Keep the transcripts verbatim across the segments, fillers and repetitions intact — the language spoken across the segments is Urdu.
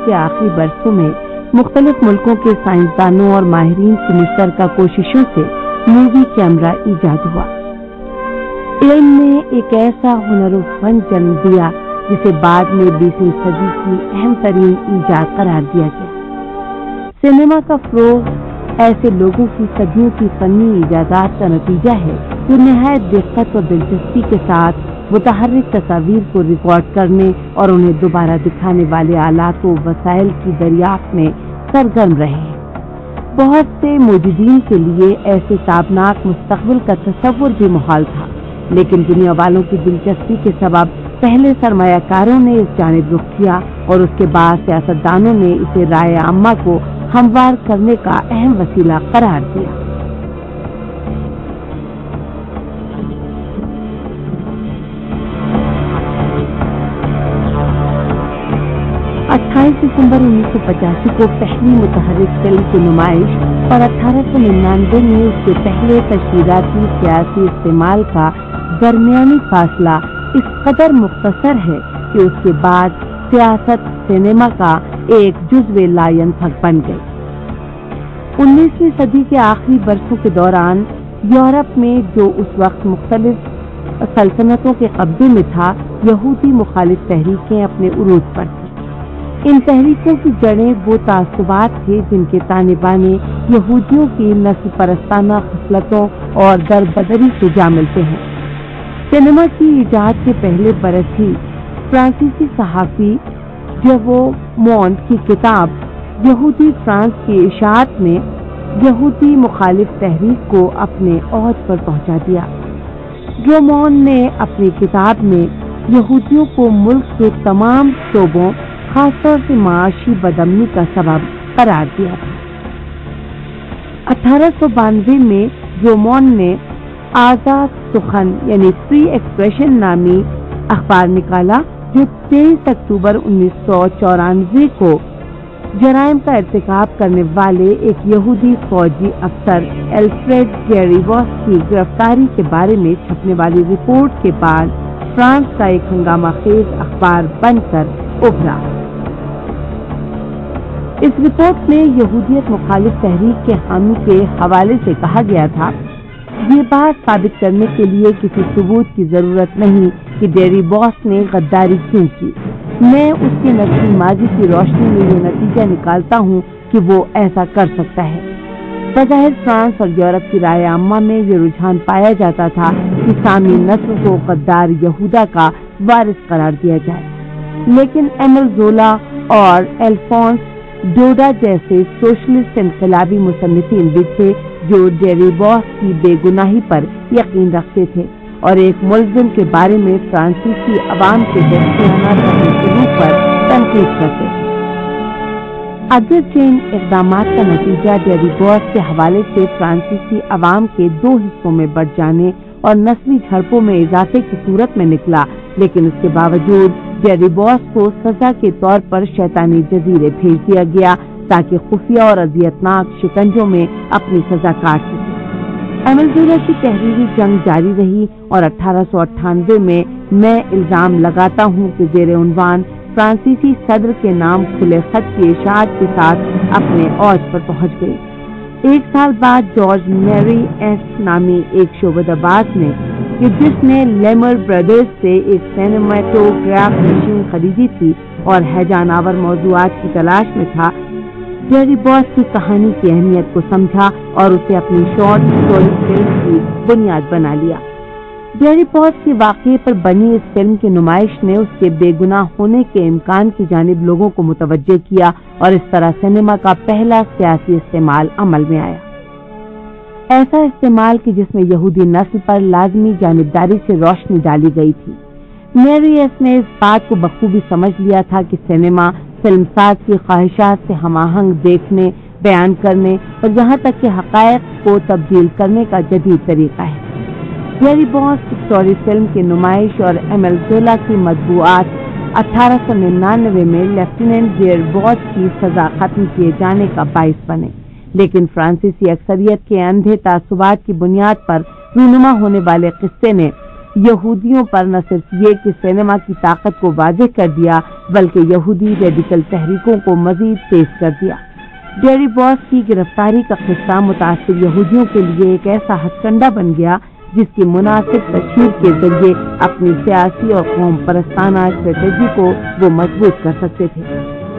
کے آخری برسوں میں مختلف ملکوں کے سائنسدانوں اور ماہرین کی مشترکہ کوششوں سے مووی کیمرہ ایجاد ہوا۔ علم نے ایک ایسا ہنر و فن جنم دیا جسے بعد میں بیسویں صدی کی اہم ترین ایجاد قرار دیا گیا۔ سینما کا فروغ ایسے لوگوں کی صدیوں کی فنی ایجادات کا نتیجہ ہے جو نہایت دقت اور دلچسپی کے ساتھ متحرک تصاویر کو ریکارڈ کرنے اور انہیں دوبارہ دکھانے والے آلات و وسائل کی دریافت میں سرگرم رہے ہیں۔ بہت سے موجودین کے لیے ایسے تابناک مستقبل کا تصور بھی محال تھا، لیکن دنیا والوں کی دلچسپی کے سبب پہلے سرمایہ کاروں نے اس جانب رخ کیا اور اس کے بعد سیاستدانوں نے اسے رائے عامہ کو ہموار کرنے کا اہم وسیلہ قرار دیا۔ اٹھائیس دسمبر انیس سو پچاسی کو پہلی متحرک فلم کی نمائش اور اٹھارہ سو ننانوے میں اس کے پہلے تشہیراتی سیاسی استعمال کا درمیانی فاصلہ اس قدر مختصر ہے کہ اس کے بعد سیاست سینما کا ایک جزو لا ینفک بن گئی۔ انیسویں صدی کے آخری برسوں کے دوران یورپ میں جو اس وقت مختلف سلطنتوں کے قبضے میں تھا، یہودی مخالف تحریکیں اپنے عروج پر تھیں۔ ان تحریکوں کی جڑیں وہ تعصبات تھے جن کے تانے بانے یہودیوں کی نسل پرستانہ خصلتوں اور دربدری سے جا ملتے ہیں۔ سینما کی ایجاد کے پہلے برس ہی فرانسیسی صحافی جو مونٹ کی کتاب یہودی فرانس کی اشاعت نے یہودی مخالف تحریک کو اپنے اوج پر پہنچا دیا۔ جو مونٹ نے اپنی کتاب میں یہودیوں کو ملک کے تمام شعبوں خاص طور سے معاشی بدامنی کا سبب قرار دیا تھا۔ اٹھارہ سو بانوے میں جومون نے آزاد سخن یعنی فری ایکسپریشن نامی اخبار نکالا، جو تیئیس اکتوبر انیس سو چورانوے کو جرائم کا ارتکاب کرنے والے ایک یہودی فوجی افسر الفریڈ جیریواس کی گرفتاری کے بارے میں چھپنے والی رپورٹ کے بعد فرانس کا ایک ہنگامہ خیز اخبار بن کر ابھرا۔ اس رپورٹ میں یہودیت مخالف تحریک کے حامی کے حوالے سے کہا گیا تھا، یہ بات ثابت کرنے کے لیے کسی ثبوت کی ضرورت نہیں کہ جیریواس نے غداری کیوں کی۔ میں اس کے نسلی ماضی کی روشنی میں یہ نتیجہ نکالتا ہوں کہ وہ ایسا کر سکتا ہے۔ بظاہر فرانس اور یورپ کی رائے عامہ میں یہ رجحان پایا جاتا تھا کہ سامی نسل کو غدار یہودا کا وارث قرار دیا جائے، لیکن ایمل زولا اور الفونس ڈوڈا جیسے سوشلسٹ انقلابی مصنفین بھی تھے جو جیریواس کی بے گناہی پر یقین رکھتے تھے اور ایک ملزم کے بارے میں فرانسیسی عوام کے دستیانہ تحریک پر تنقید کرتے تھے۔ اگرچہ ان اقدامات کا نتیجہ جیریواس کے حوالے سے فرانسیسی عوام کے دو حصوں میں بٹ جانے اور نسلی جھڑپوں میں اضافے کی صورت میں نکلا، لیکن اس کے باوجود جیریواس کو سزا کے طور پر شیطانی جزیرے بھیج دیا گیا تاکہ خفیہ اور اذیتناک شکنجوں میں اپنی سزا کاٹ سکے۔ ایمل زولا کی تحریری جنگ جاری رہی اور اٹھارہ سو اٹھانوے میں میں الزام لگاتا ہوں کہ زیر عنوان فرانسیسی صدر کے نام کھلے خط کی اشاعت کے ساتھ اپنے اوج پر پہنچ گئی۔ ایک سال بعد جارج میری ایس نامی ایک شعبہ باز نے کہ جس نے لیمر برادرز سے ایک سینماٹوگراف مشین خریدی تھی اور ہیجان آور موضوعات کی تلاش میں تھا، جیریواس کی کہانی کی اہمیت کو سمجھا اور اسے اپنی شارٹ اسٹوری فلم کی بنیاد بنا لیا۔ جیریواس کے واقعے پر بنی اس فلم کی نمائش نے اس کے بے گناہ ہونے کے امکان کی جانب لوگوں کو متوجہ کیا اور اس طرح سینما کا پہلا سیاسی استعمال عمل میں آیا، ایسا استعمال کہ جس میں یہودی نسل پر لازمی جانبداری سے روشنی ڈالی گئی تھی۔ میری ایس نے اس بات کو بخوبی سمجھ لیا تھا کہ سینما فلم ساز کی خواہشات سے ہم آہنگ دیکھنے، بیان کرنے اور یہاں تک کہ حقائق کو تبدیل کرنے کا جدید طریقہ ہے۔ جیریواس اسٹوری فلم کی نمائش اور ایمل زولا کی مطبوعات اٹھارہ سو ننانوے میں لیفٹیننٹ جیریواس کی سزا ختم کیے جانے کا باعث بنے، لیکن فرانسیسی اکثریت کے اندھے تعصبات کی بنیاد پر رونما ہونے والے قصے نے یہودیوں پر نہ صرف یہ کہ سینما کی طاقت کو واضح کر دیا बल्कि यहूदी रेडिकल तहरीकों को मजीद तेज कर दिया। डेयरी बॉस की गिरफ्तारी का किस्सा मुतासिर यहूदियों के लिए एक ऐसा हथकंडा बन गया जिसकी मुनासिब तशहीर के जरिए अपनी सियासी और कौम परस्ताना स्ट्रेटेजी को वो मजबूत कर सकते थे।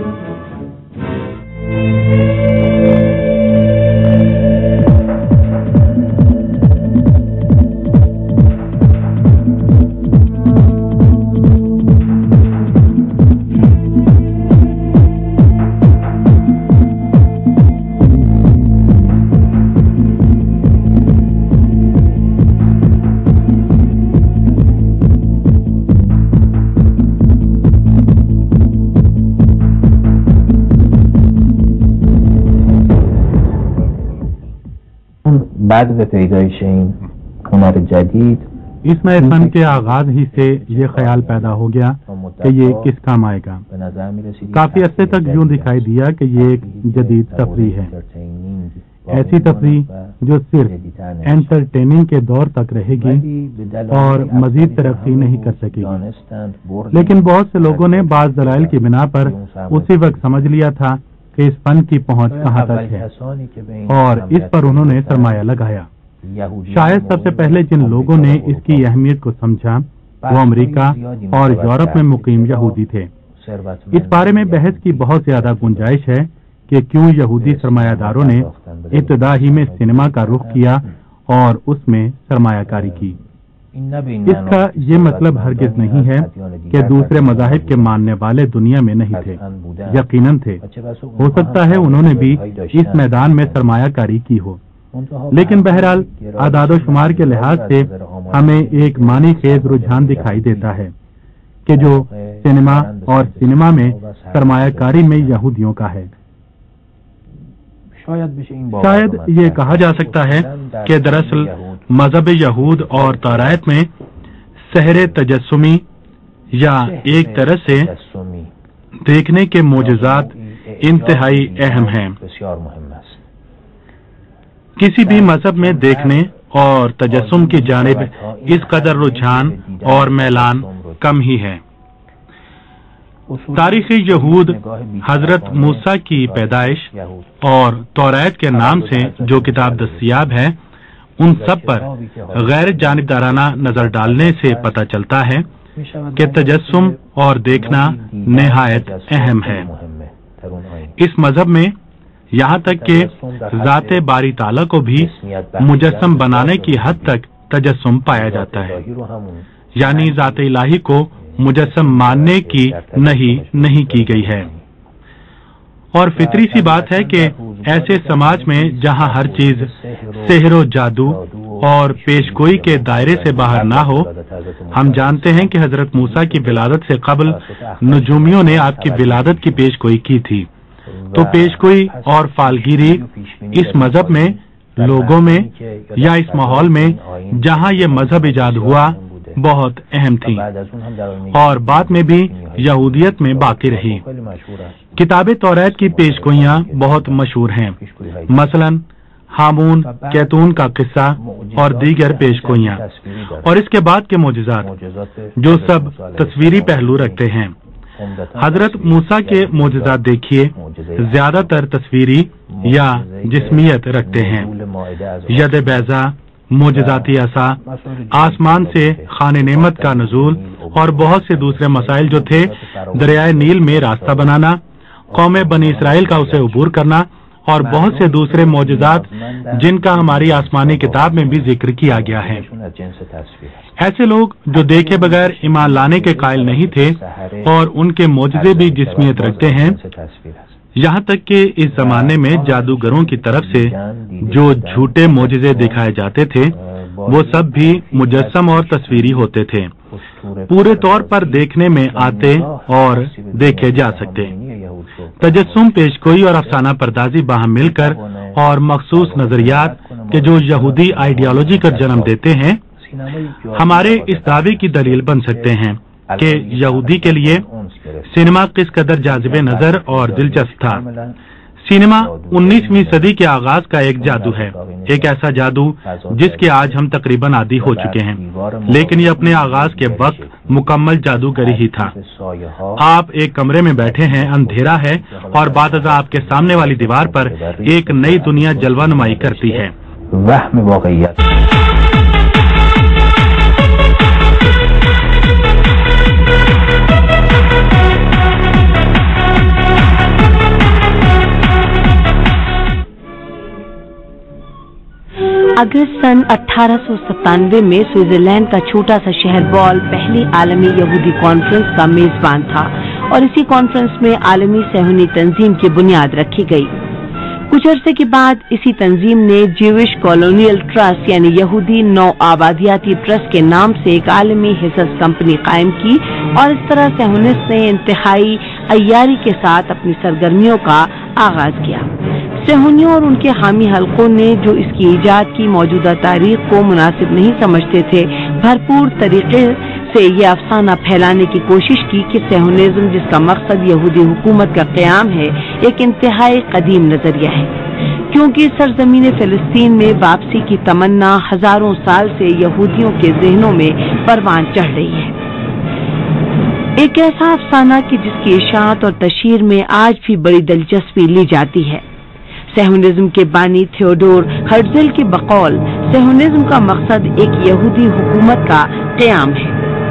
بعد به پیدایش این هنر جدید اس نئے فن کے آغاز ہی سے یہ خیال پیدا ہو گیا کہ یہ کس کام آئے گا۔ کافی عرصے تک یوں دکھائی دیا کہ یہ ایک جدید تفریح ہے، ایسی تفریح جو صرف انٹرٹیننگ کے دور تک رہے گی اور مزید ترقی نہیں کر سکے گی۔ لیکن بہت سے لوگوں نے بعض دلائل کی بنا پر اسی وقت سمجھ لیا تھا کہ اس فن کی پہنچ کہاں تک ہے اور اس پر انہوں نے سرمایہ لگایا۔ شاید سب سے پہلے جن لوگوں نے اس کی اہمیت کو سمجھا وہ امریکہ اور یورپ میں مقیم یہودی تھے۔ اس بارے میں بحث کی بہت زیادہ گنجائش ہے کہ کیوں یہودی سرمایہ داروں نے ابتدا ہی میں سینما کا رخ کیا اور اس میں سرمایہ کاری کی۔ اس کا یہ مطلب ہرگز نہیں ہے کہ دوسرے مذاہب کے ماننے والے دنیا میں نہیں تھے، یقیناً تھے، ہو سکتا ہے انہوں نے بھی اس میدان میں سرمایہ کاری کی ہو، لیکن بہرحال اعداد و شمار کے لحاظ سے ہمیں ایک معنی خیز رجحان دکھائی دیتا ہے کہ جو سینما اور سینما میں سرمایہ کاری میں یہودیوں کا ہے۔ شاید یہ کہا جا سکتا ہے کہ دراصل مذہب یہود اور توراۃ میں سحر تجسمی یا ایک طرح سے دیکھنے کے معجزات انتہائی اہم ہیں۔ کسی بھی مذہب میں دیکھنے اور تجسم کی جانب اس قدر رجحان اور میلان کم ہی ہے۔ تاریخ یہود حضرت موسیٰ کی پیدائش اور توراۃ کے نام سے جو کتاب دستیاب ہے ان سب پر غیر جانبدارانہ نظر ڈالنے سے پتہ چلتا ہے کہ تجسم اور دیکھنا نہایت اہم ہے۔ اس مذہب میں یہاں تک کہ ذات باری تعالیٰ کو بھی مجسم بنانے کی حد تک تجسم پایا جاتا ہے، یعنی ذات الہی کو مجسم ماننے کی نہیں نہیں کی گئی ہے۔ اور فطری سی بات ہے کہ ایسے سماج میں جہاں ہر چیز سحر و جادو اور پیش گوئی کے دائرے سے باہر نہ ہو، ہم جانتے ہیں کہ حضرت موسیٰ کی ولادت سے قبل نجومیوں نے آپ کی ولادت کی پیش گوئی کی تھی، تو پیش گوئی اور فالگیری اس مذہب میں، لوگوں میں یا اس ماحول میں جہاں یہ مذہب ایجاد ہوا بہت اہم تھی اور بعد میں بھی یہودیت میں باقی رہی۔ کتاب توراۃ کی پیش گوئیاں بہت مشہور ہیں، مثلا ہامون کیتون کا قصہ اور دیگر پیش گوئیاں، اور اس کے بعد کے معجزات جو سب تصویری پہلو رکھتے ہیں۔ حضرت موسیٰ کے معجزات دیکھیے، زیادہ تر تصویری یا جسمیت رکھتے ہیں۔ ید بیضا، معجزاتی عصا، آسمان سے خان نعمت کا نزول اور بہت سے دوسرے مسائل جو تھے، دریائے نیل میں راستہ بنانا، قوم بنی اسرائیل کا اسے عبور کرنا اور بہت سے دوسرے معجزات جن کا ہماری آسمانی کتاب میں بھی ذکر کیا گیا ہے۔ ایسے لوگ جو دیکھے بغیر ایمان لانے کے قائل نہیں تھے اور ان کے معجزے بھی جسمیت رکھتے ہیں، یہاں تک کہ اس زمانے میں جادوگروں کی طرف سے جو جھوٹے معجزے دکھائے جاتے تھے وہ سب بھی مجسم اور تصویری ہوتے تھے، پورے طور پر دیکھنے میں آتے اور دیکھے جا سکتے۔ تجسم، پیش گوئی اور افسانہ پردازی باہم مل کر اور مخصوص نظریات کہ جو یہودی آئیڈیالوجی کا جنم دیتے ہیں ہمارے اس دعوے کی دلیل بن سکتے ہیں کہ یہودی کے لیے سینما کس قدر جاذب نظر اور دلچسپ تھا۔ سینما انیسویں صدی کے آغاز کا ایک جادو ہے، ایک ایسا جادو جس کے آج ہم تقریباً عادی ہو چکے ہیں، لیکن یہ اپنے آغاز کے وقت مکمل جادوگری ہی تھا۔ آپ ایک کمرے میں بیٹھے ہیں، اندھیرا ہے اور بعد ازاں آپ کے سامنے والی دیوار پر ایک نئی دنیا جلوہ نمائی کرتی ہے۔ اگست سن اٹھارہ سو ستانوے میں سوئٹزرلینڈ کا چھوٹا سا شہر بال پہلی عالمی یہودی کانفرنس کا میزبان تھا اور اسی کانفرنس میں عالمی صہیونی تنظیم کی بنیاد رکھی گئی۔ کچھ عرصے کے بعد اسی تنظیم نے جیوش کالونیل ٹرسٹ یعنی یہودی نو آبادیاتی ٹرسٹ کے نام سے ایک عالمی حصص کمپنی قائم کی اور اس طرح صہیونسٹ نے انتہائی عیاری کے ساتھ اپنی سرگرمیوں کا آغاز کیا۔ صہیونیوں اور ان کے حامی حلقوں نے جو اس کی ایجاد کی موجودہ تاریخ کو مناسب نہیں سمجھتے تھے، بھرپور طریقے سے یہ افسانہ پھیلانے کی کوشش کی کہ صہیونزم، جس کا مقصد یہودی حکومت کا قیام ہے، ایک انتہائی قدیم نظریہ ہے، کیونکہ سرزمین فلسطین میں واپسی کی تمنا ہزاروں سال سے یہودیوں کے ذہنوں میں پروان چڑھ رہی ہے۔ ایک ایسا افسانہ کہ جس کی اشاعت اور تشہیر میں آج بھی بڑی دلچسپی لی جاتی ہے۔ صہیونزم کے بانی تھیوڈور ہرزل کے بقول صہیونزم کا مقصد ایک یہودی حکومت کا قیام ہے۔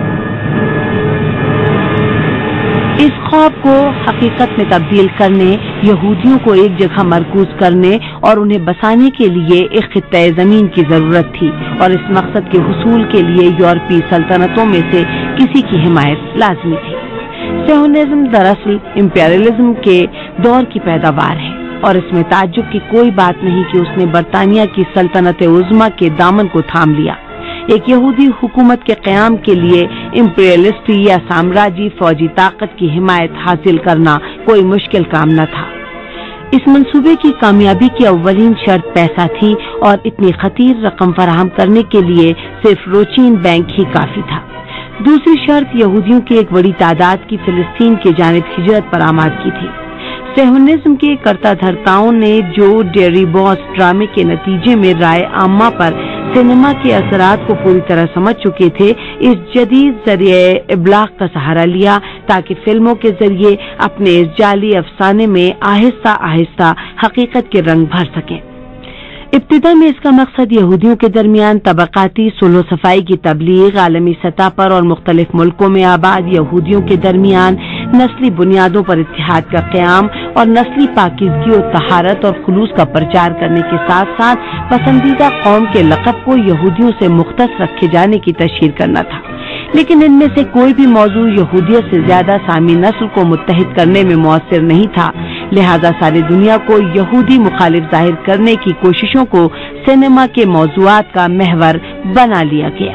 اس خواب کو حقیقت میں تبدیل کرنے، یہودیوں کو ایک جگہ مرکوز کرنے اور انہیں بسانے کے لیے ایک خطہ زمین کی ضرورت تھی، اور اس مقصد کے حصول کے لیے یورپی سلطنتوں میں سے کسی کی حمایت لازمی تھی۔ صہیونزم دراصل امپیریلزم کے دور کی پیداوار ہے، اور اس میں تعجب کی کوئی بات نہیں کہ اس نے برطانیہ کی سلطنت عظمیٰ کے دامن کو تھام لیا۔ ایک یہودی حکومت کے قیام کے لیے امپیریلسٹی یا سامراجی فوجی طاقت کی حمایت حاصل کرنا کوئی مشکل کام نہ تھا۔ اس منصوبے کی کامیابی کی اولین شرط پیسہ تھی، اور اتنی خطیر رقم فراہم کرنے کے لیے صرف روچین بینک ہی کافی تھا۔ دوسری شرط یہودیوں کی ایک بڑی تعداد کی فلسطین کی جانب ہجرت پر آماد کی تھی۔ صہیونزم کے کرتا دھرتاؤں نے جو ڈیری باس ڈرامے کے نتیجے میں رائے عامہ پر سینما کے اثرات کو پوری طرح سمجھ چکے تھے، اس جدید ذریعہ ابلاغ کا سہارا لیا تاکہ فلموں کے ذریعے اپنے اس جعلی افسانے میں آہستہ آہستہ حقیقت کے رنگ بھر سکیں۔ ابتدا میں اس کا مقصد یہودیوں کے درمیان طبقاتی صلح و صفائی کی تبلیغ، عالمی سطح پر اور مختلف ملکوں میں آباد یہودیوں کے درمیان نسلی بنیادوں پر اتحاد کا قیام اور نسلی پاکیزگی و طہارت اور خلوص کا پرچار کرنے کے ساتھ ساتھ پسندیدہ قوم کے لقب کو یہودیوں سے مختص رکھے جانے کی تشہیر کرنا تھا۔ لیکن ان میں سے کوئی بھی موضوع یہودیت سے زیادہ سامی نسل کو متحد کرنے میں مؤثر نہیں تھا، لہذا ساری دنیا کو یہودی مخالف ظاہر کرنے کی کوششوں کو سینما کے موضوعات کا محور بنا لیا گیا۔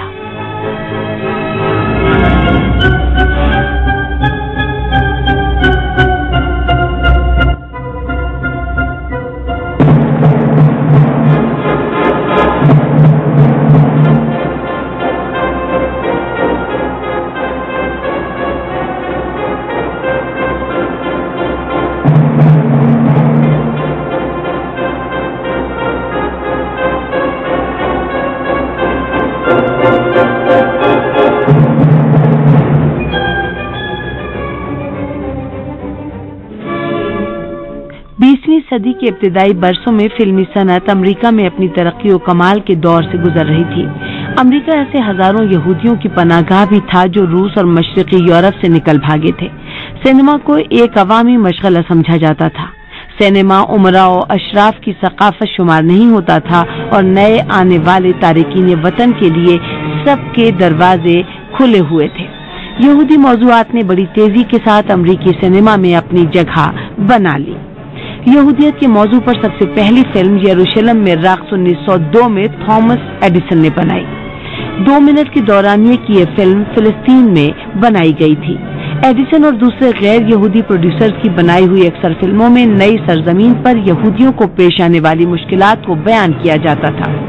بیسویں صدی کے ابتدائی برسوں میں فلمی صنعت امریکہ میں اپنی ترقی و کمال کے دور سے گزر رہی تھی۔ امریکہ ایسے ہزاروں یہودیوں کی پناہ گاہ بھی تھا جو روس اور مشرقی یورپ سے نکل بھاگے تھے۔ سینما کو ایک عوامی مشغلہ سمجھا جاتا تھا۔ سینما امراء و اشراف کی ثقافت شمار نہیں ہوتا تھا اور نئے آنے والے تارکین وطن کے لیے سب کے دروازے کھلے ہوئے تھے۔ یہودی موضوعات نے بڑی تیزی کے ساتھ امریکی سینما میں اپنی جگہ بنا لی۔ یہودیت کے موضوع پر سب سے پہلی فلم یروشلم میں رقص انیس سو دو میں تھامس ایڈیسن نے بنائی۔ دو منٹ کے دورانیے کی یہ فلم فلسطین میں بنائی گئی تھی۔ ایڈیسن اور دوسرے غیر یہودی پروڈیوسرز کی بنائی ہوئی اکثر فلموں میں نئی سرزمین پر یہودیوں کو پیش آنے والی مشکلات کو بیان کیا جاتا تھا۔